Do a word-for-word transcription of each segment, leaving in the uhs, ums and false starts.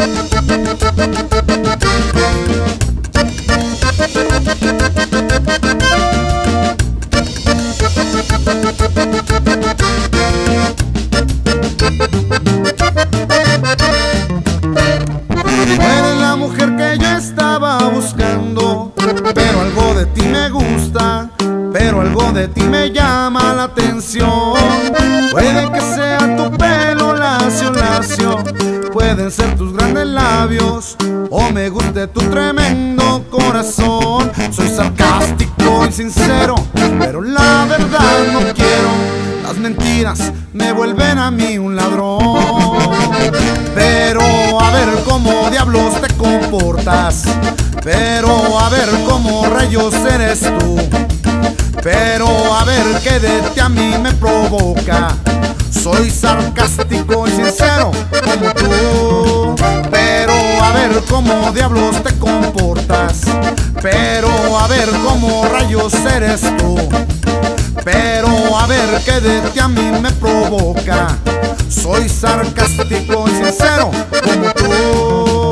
Eres la mujer que yo estaba buscando, pero algo de ti me gusta, pero algo de ti me llama la atención. Puede que sea tu pelo lacio, lacio, pueden ser tus grandes labios, o me guste tu tremendo corazón. Soy sarcástico y sincero, pero la verdad no quiero. Las mentiras me vuelven a mí un ladrón. Pero a ver cómo diablos te comportas, pero a ver cómo rayos eres tú, pero a ver qué de ti a mí me provoca. Soy sarcástico y sincero como tú, pero a ver cómo diablos te comportas, pero a ver cómo rayos eres tú, pero a ver qué de ti a mí me provoca. Soy sarcástico y sincero como tú.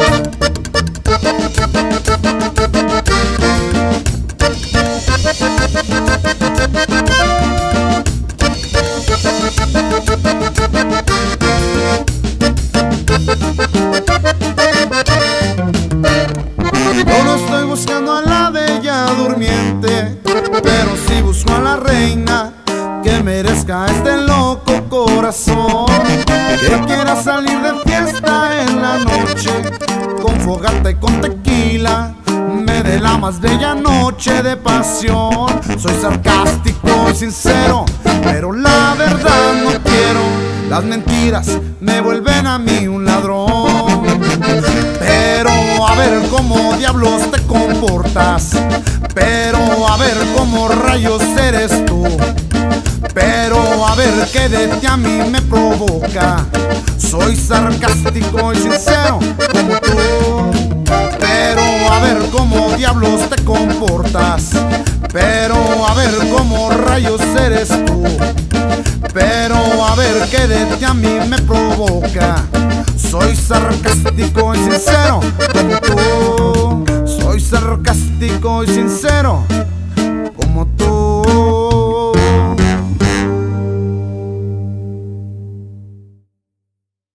Yo no estoy buscando a la bella durmiente, pero sí busco a la reina que merezca este loco corazón, que quiera salir de fiesta en la noche, con fogata y con tequila, me dé la más bella noche de pasión. Soy sarcástico y sincero, pero la verdad no quiero. Las mentiras me vuelven a mí un ladrón. Pero a ver cómo diablos te comportas, pero a ver cómo rayos eres tú, pero a ver qué de ti a mí me provoca. Soy sarcástico y sincero como tú, pero a ver cómo diablos te comportas, pero a ver cómo rayos eres tú, pero a ver qué de ti a mí me provoca. Soy sarcástico y sincero como tú. Soy sarcástico y sincero